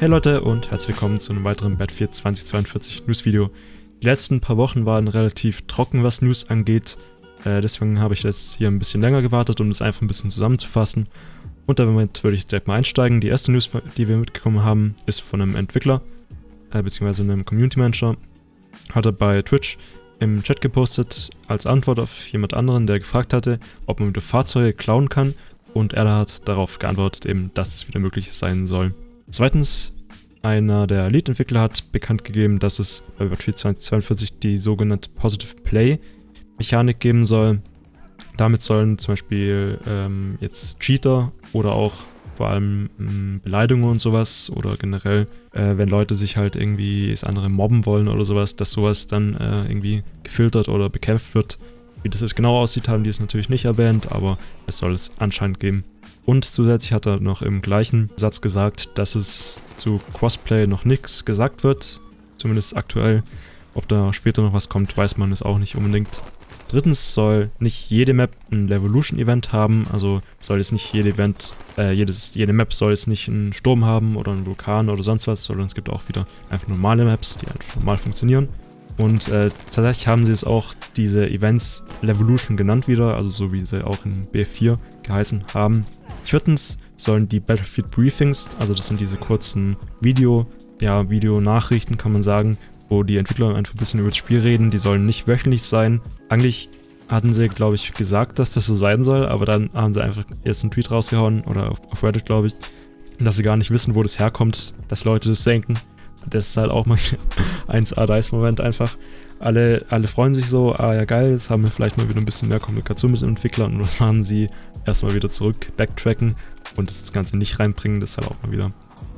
Hey Leute und herzlich willkommen zu einem weiteren Battlefield 2042 News-Video. Die letzten paar Wochen waren relativ trocken, was News angeht. Deswegen habe ich jetzt hier ein bisschen länger gewartet, um das einfach ein bisschen zusammenzufassen. Und damit würde ich direkt mal einsteigen. Die erste News, die wir mitbekommen haben, ist von einem Entwickler, beziehungsweise einem Community Manager. Hat er bei Twitch im Chat gepostet, als Antwort auf jemand anderen, der gefragt hatte, ob man wieder Fahrzeuge klauen kann. Und er hat darauf geantwortet, eben, dass das wieder möglich sein soll. Zweitens, einer der Lead-Entwickler hat bekannt gegeben, dass es bei Battlefield 2042 die sogenannte Positive Play-Mechanik geben soll. Damit sollen zum Beispiel jetzt Cheater oder auch vor allem Beleidigungen und sowas oder generell, wenn Leute sich halt irgendwie das andere mobben wollen oder sowas, dass sowas dann irgendwie gefiltert oder bekämpft wird. Wie das jetzt genau aussieht, haben die es natürlich nicht erwähnt, aber es soll es anscheinend geben. Und zusätzlich hat er noch im gleichen Satz gesagt, dass es zu Crossplay noch nichts gesagt wird, zumindest aktuell. Ob da später noch was kommt, weiß man es auch nicht unbedingt. Drittens soll nicht jede Map ein Levolution-Event haben, also soll es nicht jede jede Map soll es nicht einen Sturm haben oder einen Vulkan oder sonst was, sondern es gibt auch wieder einfach normale Maps, die einfach normal funktionieren. Und tatsächlich haben sie es auch diese Events Levolution genannt wieder, also so wie sie auch in BF4 geheißen haben. Viertens sollen die Battlefield Briefings, also das sind diese kurzen Videonachrichten kann man sagen, wo die Entwickler einfach ein bisschen über das Spiel reden, die sollen nicht wöchentlich sein. Eigentlich hatten sie, glaube ich, gesagt, dass das so sein soll, aber dann haben sie einfach jetzt einen Tweet rausgehauen, oder auf Reddit, glaube ich, dass sie gar nicht wissen, wo das herkommt, dass Leute das denken. Das ist halt auch mal 1A-Dice-Moment einfach. Alle freuen sich so, ah ja geil, jetzt haben wir vielleicht mal wieder ein bisschen mehr Kommunikation mit den Entwicklern und was machen sie? Erstmal wieder zurück, backtracken und das Ganze nicht reinbringen, das ist halt auch mal wieder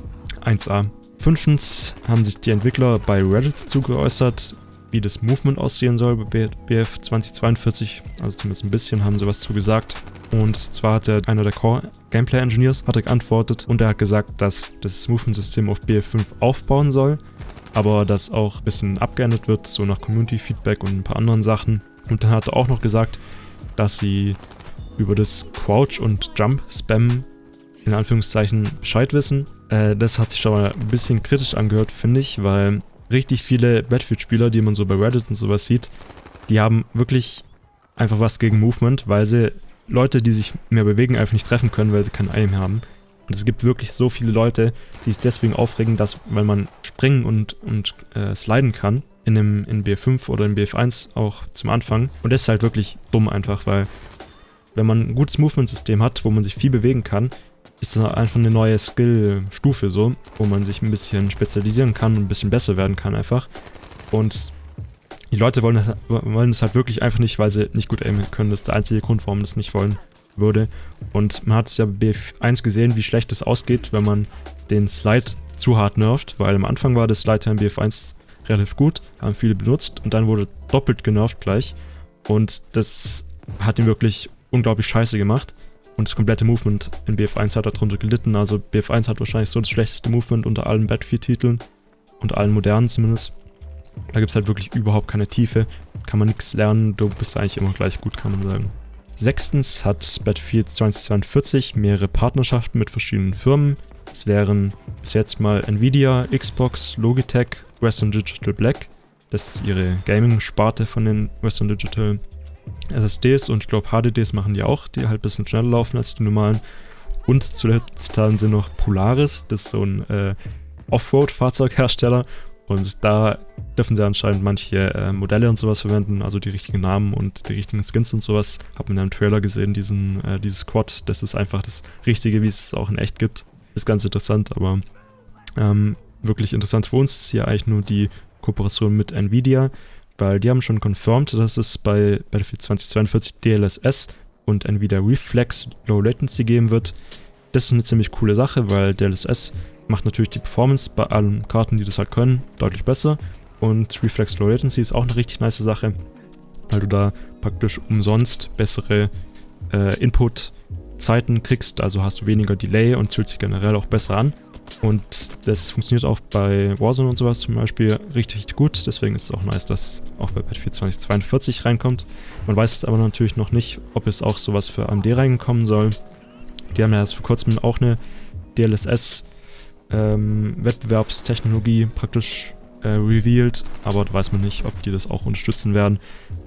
1A. Fünftens haben sich die Entwickler bei Reddit dazu geäußert, wie das Movement aussehen soll bei BF 2042, also zumindest ein bisschen haben sie was zu gesagt. Und zwar hat einer der Core Gameplay Engineers geantwortet und er hat gesagt, dass das Movement-System auf BF5 aufbauen soll, aber das auch ein bisschen abgeändert wird, so nach Community-Feedback und ein paar anderen Sachen. Und dann hat er auch noch gesagt, dass sie über das Crouch- und Jump-Spam in Anführungszeichen Bescheid wissen. Das hat sich schon mal ein bisschen kritisch angehört, finde ich, weil richtig viele Battlefield-Spieler, die man so bei Reddit und sowas sieht, die haben wirklich einfach was gegen Movement, weil sie Leute, die sich mehr bewegen, einfach nicht treffen können, weil sie kein Aim haben. Und es gibt wirklich so viele Leute, die sich deswegen aufregen, dass, weil man springen und sliden kann, in BF5 oder in BF1 auch zum Anfang. Und das ist halt wirklich dumm einfach, weil wenn man ein gutes Movement-System hat, wo man sich viel bewegen kann, ist das einfach eine neue Skill-Stufe so, wo man sich ein bisschen spezialisieren kann und ein bisschen besser werden kann einfach. Und die Leute wollen das halt wirklich einfach nicht, weil sie nicht gut aimen können. Das ist der einzige Grund, warum das nicht wollen würde. Und man hat es ja bei BF1 gesehen, wie schlecht es ausgeht, wenn man den Slide zu hart nervt, weil am Anfang war das Slide in BF1 relativ gut, haben viele benutzt und dann wurde doppelt genervt gleich. Und das hat ihn wirklich unglaublich scheiße gemacht. Und das komplette Movement in BF1 hat darunter gelitten. Also BF1 hat wahrscheinlich so das schlechteste Movement unter allen Battlefield-Titeln. Unter allen modernen zumindest. Da gibt es halt wirklich überhaupt keine Tiefe. Kann man nichts lernen. Du bist eigentlich immer gleich gut, kann man sagen. Sechstens hat Battlefield 2042 mehrere Partnerschaften mit verschiedenen Firmen. Es wären bis jetzt mal Nvidia, Xbox, Logitech, Western Digital Black. Das ist ihre Gaming-Sparte von den Western Digital SSDs und ich glaube HDDs machen die auch, die halt ein bisschen schneller laufen als die normalen. Und zuletzt haben sie noch Polaris, das ist so ein Offroad-Fahrzeughersteller und da dürfen sie anscheinend manche Modelle und sowas verwenden, also die richtigen Namen und die richtigen Skins und sowas. Hab man in einem Trailer gesehen, dieses Quad, das ist einfach das Richtige, wie es auch in echt gibt. Ist ganz interessant, aber wirklich interessant für uns ist hier eigentlich nur die Kooperation mit Nvidia, weil die haben schon confirmed, dass es bei Battlefield 2042 DLSS und Nvidia Reflex Low Latency geben wird. Das ist eine ziemlich coole Sache, weil DLSS macht natürlich die Performance bei allen Karten, die das halt können, deutlich besser. Und Reflex Low Latency ist auch eine richtig nice Sache, weil du da praktisch umsonst bessere Input-Zeiten kriegst, also hast du weniger Delay und fühlt sich generell auch besser an. Und das funktioniert auch bei Warzone und sowas zum Beispiel richtig gut, deswegen ist es auch nice, dass es auch bei Battlefield 2042 reinkommt. Man weiß aber natürlich noch nicht, ob es auch sowas für AMD reinkommen soll. Die haben ja erst vor kurzem auch eine DLSS Wettbewerbstechnologie praktisch revealed, aber da weiß man nicht, ob die das auch unterstützen werden.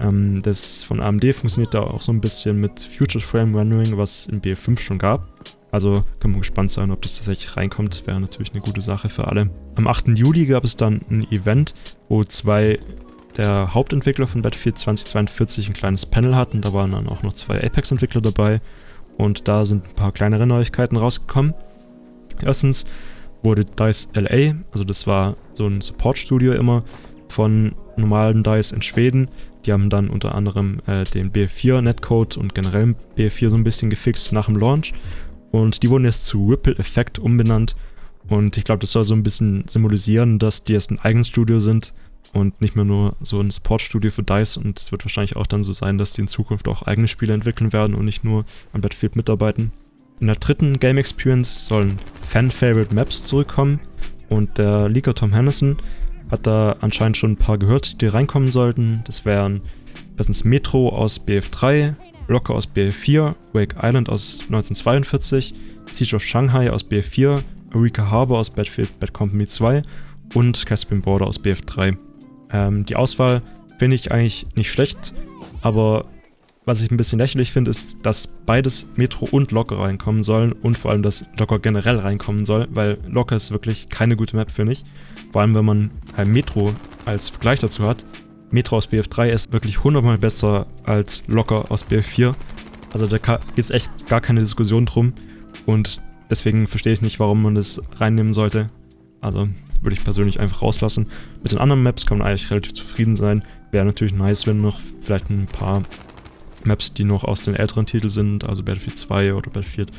Das von AMD funktioniert da auch so ein bisschen mit Future Frame Rendering, was in BF5 schon gab. Also können wir gespannt sein, ob das tatsächlich reinkommt. Wäre natürlich eine gute Sache für alle. Am 8. Juli gab es dann ein Event, wo 2 der Hauptentwickler von Battlefield 2042 ein kleines Panel hatten. Da waren dann auch noch 2 Apex-Entwickler dabei und da sind ein paar kleinere Neuigkeiten rausgekommen. Erstens wurde DICE LA, also das war so ein Support-Studio immer von normalen DICE in Schweden. Die haben dann unter anderem den BF4 Netcode und generell BF4 so ein bisschen gefixt nach dem Launch. Und die wurden jetzt zu Ripple Effect umbenannt. Und ich glaube, das soll so ein bisschen symbolisieren, dass die jetzt ein eigenes Studio sind und nicht mehr nur so ein Support-Studio für DICE. Und es wird wahrscheinlich auch dann so sein, dass die in Zukunft auch eigene Spiele entwickeln werden und nicht nur an Battlefield mitarbeiten. In der 3. Game Experience sollen Fan-Favorite Maps zurückkommen und der Leaker Tom Hennessy hat da anscheinend schon ein paar gehört, die reinkommen sollten. Das wären erstens Metro aus BF3, Locker aus BF4, Wake Island aus 1942, Siege of Shanghai aus BF4, Eureka Harbor aus Battlefield Bad Company 2 und Caspian Border aus BF3. Die Auswahl finde ich eigentlich nicht schlecht, aber was ich ein bisschen lächerlich finde, ist, dass beides Metro und Locker reinkommen sollen und vor allem, dass Locker generell reinkommen soll, weil Locker ist wirklich keine gute Map, finde ich. Vor allem, wenn man Metro als Vergleich dazu hat. Metro aus BF3 ist wirklich 100-mal besser als Locker aus BF4. Also da gibt es echt gar keine Diskussion drum und deswegen verstehe ich nicht, warum man das reinnehmen sollte. Also würde ich persönlich einfach rauslassen. Mit den anderen Maps kann man eigentlich relativ zufrieden sein. Wäre natürlich nice, wenn noch vielleicht ein paar Maps, die noch aus den älteren Titeln sind, also Battlefield 2 oder Battlefield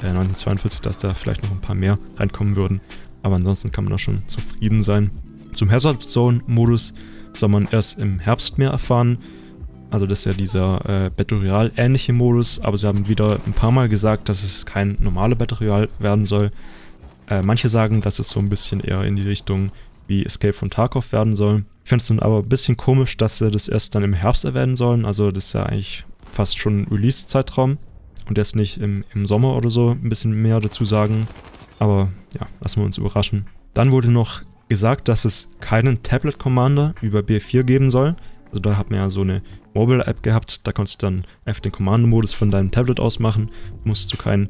1942, dass da vielleicht noch ein paar mehr reinkommen würden. Aber ansonsten kann man da schon zufrieden sein. Zum Hazard Zone Modus soll man erst im Herbst mehr erfahren. Also das ist ja dieser Battle Royale ähnliche Modus, aber sie haben wieder ein paar Mal gesagt, dass es kein normaler Battle Royale werden soll. Manche sagen, dass es so ein bisschen eher in die Richtung wie Escape from Tarkov werden soll. Ich finde es dann aber ein bisschen komisch, dass sie das erst dann im Herbst erwähnen sollen. Also das ist ja eigentlich fast schon ein Release-Zeitraum und erst nicht im Sommer oder so ein bisschen mehr dazu sagen. Aber ja, lassen wir uns überraschen. Dann wurde noch gesagt, dass es keinen Tablet-Commander über BF4 geben soll. Also da hat man ja so eine Mobile-App gehabt, da konntest du dann einfach den Commander-Modus von deinem Tablet ausmachen. Musst du kein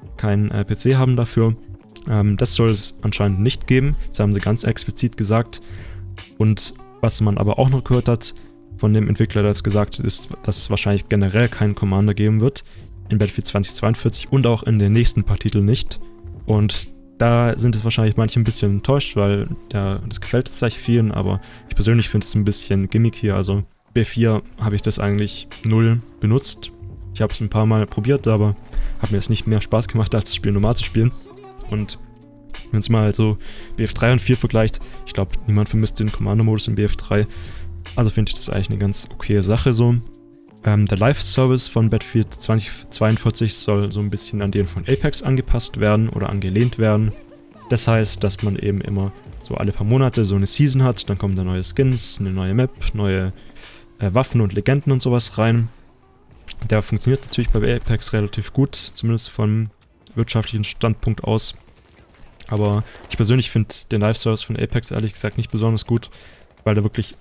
PC haben dafür. Das soll es anscheinend nicht geben. Das haben sie ganz explizit gesagt. Und was man aber auch noch gehört hat von dem Entwickler, der es gesagt hat, ist, dass es wahrscheinlich generell keinen Commander geben wird in Battlefield 2042 und auch in den nächsten paar Titeln nicht. Und da sind es wahrscheinlich manche ein bisschen enttäuscht, weil das gefällt tatsächlich vielen, aber ich persönlich finde es ein bisschen gimmicky. Also B4 habe ich das eigentlich null benutzt. Ich habe es ein paar Mal probiert, aber hat mir es nicht mehr Spaß gemacht, als das Spiel normal zu spielen. Und wenn es mal halt so BF3 und 4 vergleicht, ich glaube, niemand vermisst den Commander-Modus in BF3. Also finde ich das eigentlich eine ganz okaye Sache so. Der Live-Service von Battlefield 2042 soll so ein bisschen an den von Apex angepasst werden oder angelehnt werden. Das heißt, dass man eben immer so alle paar Monate so eine Season hat, dann kommen da neue Skins, eine neue Map, neue Waffen und Legenden und sowas rein. Der funktioniert natürlich bei Apex relativ gut, zumindest vom wirtschaftlichen Standpunkt aus. Aber ich persönlich finde den Live-Service von Apex ehrlich gesagt nicht besonders gut, weil da wirklich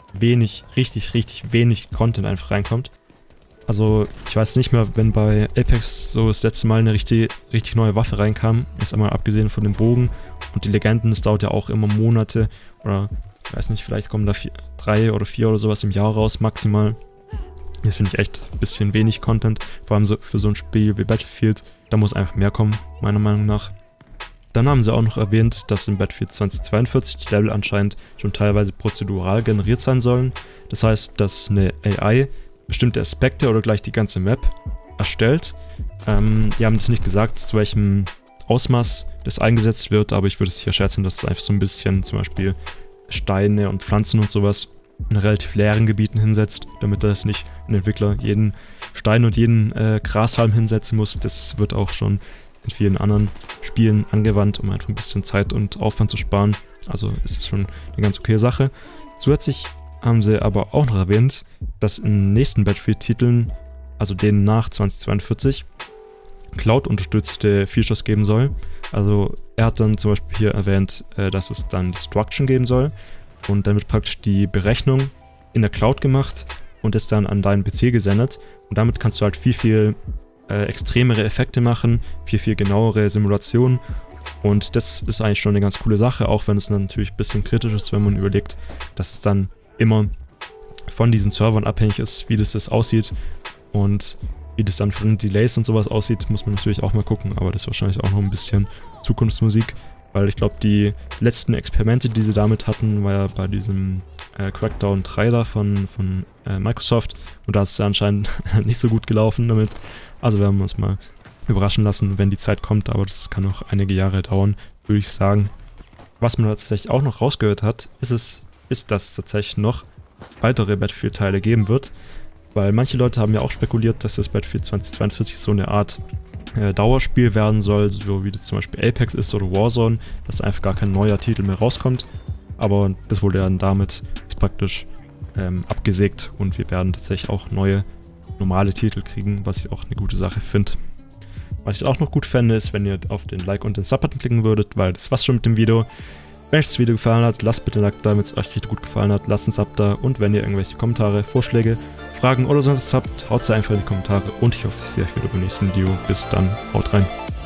richtig wenig Content einfach reinkommt. Also ich weiß nicht mehr, wenn bei Apex so das letzte Mal eine richtig neue Waffe reinkam, jetzt einmal abgesehen von dem Bogen und die Legenden, das dauert ja auch immer Monate oder ich weiß nicht, vielleicht kommen da 3 oder 4 oder sowas im Jahr raus maximal. Das finde ich echt ein bisschen wenig Content, vor allem so für so ein Spiel wie Battlefield, da muss einfach mehr kommen, meiner Meinung nach. Dann haben sie auch noch erwähnt, dass in Battlefield 2042 die Level anscheinend schon teilweise prozedural generiert sein sollen. Das heißt, dass eine AI bestimmte Aspekte oder gleich die ganze Map erstellt. Die haben es nicht gesagt, zu welchem Ausmaß das eingesetzt wird, aber ich würde es hier schätzen, dass es einfach so ein bisschen zum Beispiel Steine und Pflanzen und sowas in relativ leeren Gebieten hinsetzt, damit das nicht ein Entwickler jeden Stein und jeden Grashalm hinsetzen muss. Das wird auch schon in vielen anderen Spielen angewandt, um einfach ein bisschen Zeit und Aufwand zu sparen. Also ist es schon eine ganz okay Sache. Zusätzlich haben sie aber auch noch erwähnt, dass in den nächsten Battlefield-Titeln, also denen nach 2042, Cloud-unterstützte Features geben soll. Also er hat dann zum Beispiel hier erwähnt, dass es dann Destruction geben soll und dann wird praktisch die Berechnung in der Cloud gemacht und ist dann an deinen PC gesendet und damit kannst du halt viel extremere Effekte machen, viel genauere Simulationen und das ist eigentlich schon eine ganz coole Sache, auch wenn es dann natürlich ein bisschen kritisch ist, wenn man überlegt, dass es dann immer von diesen Servern abhängig ist, wie das aussieht und wie das dann von den Delays und sowas aussieht, muss man natürlich auch mal gucken, aber das ist wahrscheinlich auch noch ein bisschen Zukunftsmusik, weil ich glaube, die letzten Experimente, die sie damit hatten, war ja bei diesem Crackdown 3 da von Microsoft und da ist es ja anscheinend nicht so gut gelaufen damit. Also werden wir uns mal überraschen lassen, wenn die Zeit kommt, aber das kann noch einige Jahre dauern, würde ich sagen. Was man tatsächlich auch noch rausgehört hat, ist, dass es tatsächlich noch weitere Battlefield-Teile geben wird, weil manche Leute haben ja auch spekuliert, dass das Battlefield 2042 so eine Art Dauerspiel werden soll, so wie das zum Beispiel Apex ist oder Warzone, dass einfach gar kein neuer Titel mehr rauskommt. Aber das wurde dann damit praktisch abgesägt und wir werden tatsächlich auch neue, normale Titel kriegen, was ich auch eine gute Sache finde. Was ich auch noch gut fände, ist, wenn ihr auf den Like und den Sub-Button klicken würdet, weil das war's schon mit dem Video. Wenn euch das Video gefallen hat, lasst bitte ein Like da, wenn es euch richtig gut gefallen hat, lasst einen Sub da und wenn ihr irgendwelche Kommentare, Vorschläge, Fragen oder sonst habt, haut sie einfach in die Kommentare und ich hoffe, ich sehe euch wieder beim nächsten Video. Bis dann, haut rein.